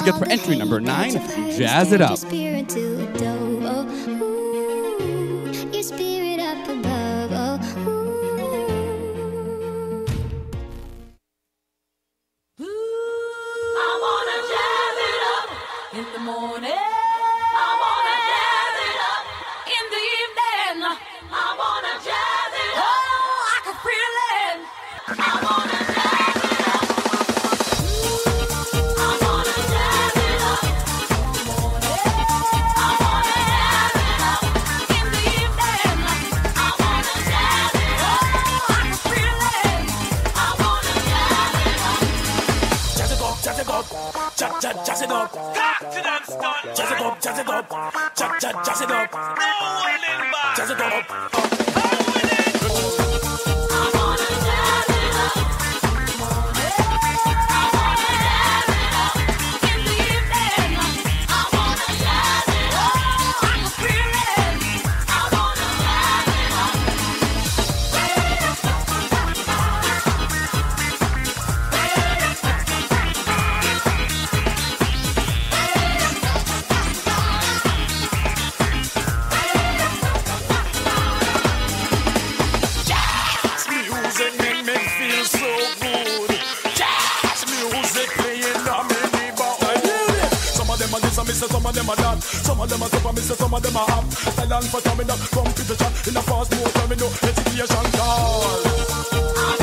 get for entry number 9, Jazz It Up. Your spirit up above. I wanna jazz it up in the morning. I wanna jazz it up in the evening. I wanna jazz it up. Oh, I can feel it. I wanna jazz it up. I wanna jazz it up in the morning. I wanna jazz it up in the evening. I wanna jazz it up. Oh, I can feel it. I wanna jazz it up. Jazz it up, jazz it up, jazz it up. Jazz it up, jazz it up, jazz it up. No wailing back. Jazz it up. I wanna jazz it up. I wanna jazz it up in the evening. I wanna jazz it up. I can feel it. I wanna jazz it up. Jazz music make me feel so good. Jazz music playing on me neighborhood. Some of them are this and me say some of them are that. Some of them are super, me say some of them are up. Thailand for coming up, come to the chat in a fast motor, me no education call. I